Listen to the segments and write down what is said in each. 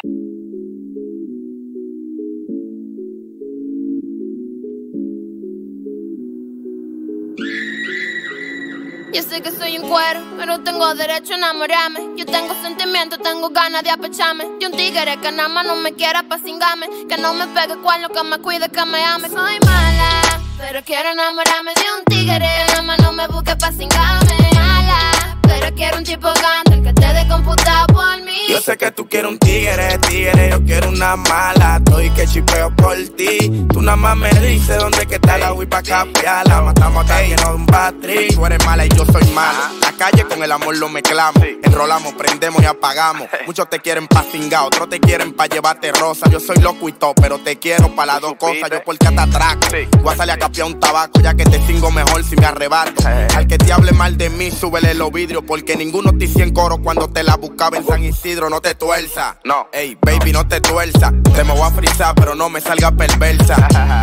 Yo sé que soy un cuero, pero tengo derecho a enamorarme. Yo tengo sentimientos, tengo ganas de apecharme. Yo un tigre que nada más no me quiera pa' cingarme, que no me pegue cuerno, que me cuide, que me ame. Soy mala, pero quiero enamorarme de un tigre que nada más no me busque pa' cingarme. Mala, pero quiero un tipo grande que te dé computado por mí. Yo sé que tú quieres un tigre, yo quiero una mala. Estoy que chipeo por ti. Tú nada más me dices dónde que está la Wii pa' capiarla. Matamos a lleno de un batri. Tú eres mala y yo soy malo. La calle con el amor lo mezclamos. Enrolamos, prendemos y apagamos. Muchos te quieren pa' cingar, otros te quieren pa' llevarte rosa. Yo soy loco y todo, pero te quiero pa' las dos cosas. Yo por ti te atraco. Voy a salir a capiar un tabaco, ya que te cingo mejor si me arrebato. Al que te hable mal de mí, súbele los vidrios, porque ninguno te hizo en coro cuando te la buscaba en San Isidro. No te tuerza, no, ey, baby, no te tuerza. Te me voy a frizar, pero no me salga perversa.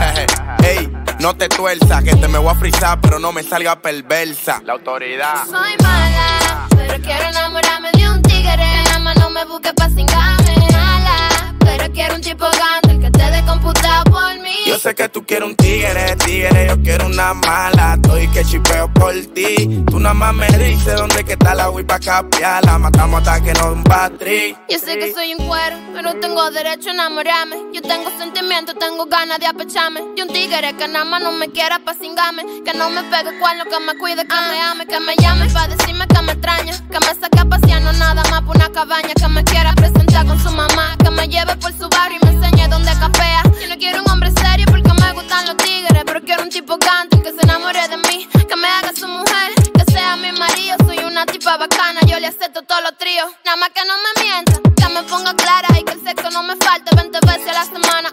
Ey, no te tuerza, que te me voy a frizar, pero no me salga perversa. La autoridad. Soy mala, pero quiero enamorarme de un tigre que nada más no me busque pa' cingarme. Mala, pero quiero un tipo grande que te dé computado por mí. Yo sé que tú quieres un tigre, yo quiero una mala. Estoy que chipeo por ti. Tú nada más me dices dónde que está la Wii pa' capiarla. Matamos hasta que no un batri. Yo sé que soy un cuero, pero tengo derecho a enamorarme. Yo tengo sentimientos, tengo ganas de apecharme. Yo un tigre que nada más no me quiera pa' cingarme, que no me pegue cuerno, que me cuide, que me ame, que me llame pa' decirme que me extraña, que me saque a pasear, no nada más por una cabaña, que me quiera presentar con su mamá, que me lleve por su barrio y me enseñe dónde capea. Yo no quiero un hombre serio porque me gustan los tigres, pero quiero un tipo ganto que se enamore de mí, que me haga su mujer, que sea mi marido. Soy una tipa bacana, yo le acepto todos los tríos, nada más que no me mienta, que me ponga clara y que el sexo no me falte 20 veces a la semana.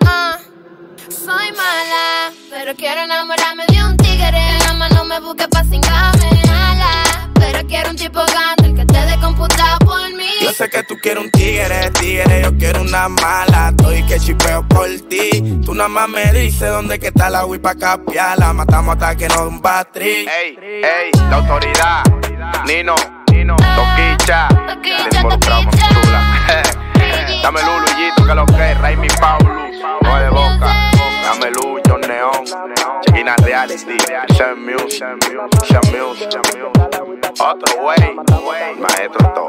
Soy mala, pero quiero enamorarme de un tigre que nada más no me busque pa' cingarme. Mala, pero quiero un tipo grande que te dé computado por mí. Yo sé que tú quieres un tigre, yo quiero una mala. Estoy que chipeo por ti. Tú nada más me dices dónde que está la Wii pa' capiarla. Matamos hasta que no de un batri. Ey, ey, la autoridad. Nino, Toquicha. Toquicha. Dame Lulu, Luisito, que lo que es, Raimi Paulus, no de boca. Dame Lulu, John Neon, Chiquina Reality, Shem Music, otro way, maestro todo.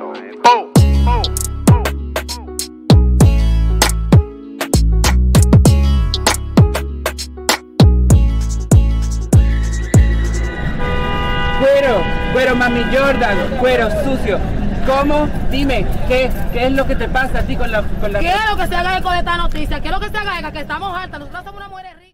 Cuero, mami Jordan, cuero sucio. ¿Cómo? Dime, ¿qué es lo que te pasa a ti con la... Quiero que se haga eco de esta noticia, quiero que se haga eco, que estamos hartas, nosotros somos una mujer rica.